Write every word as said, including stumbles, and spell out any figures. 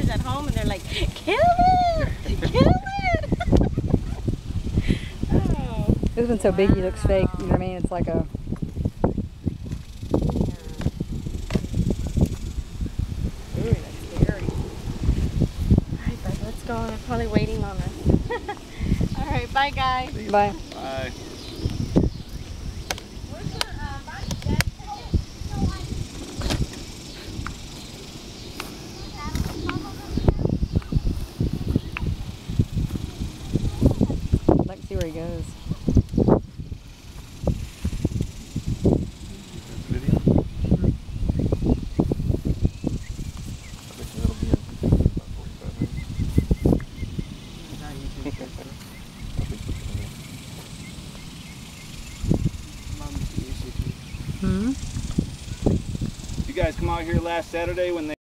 at home and they're like, kill it! Kill it! Oh. This one's so big he looks fake, you know what I mean? It's like a... Ooh, that's scary. Alright, bud, let's go. They're probably waiting on us. Alright, bye guys. Bye. Bye. Let's see where he goes. Hmm? You guys come out here last Saturday when they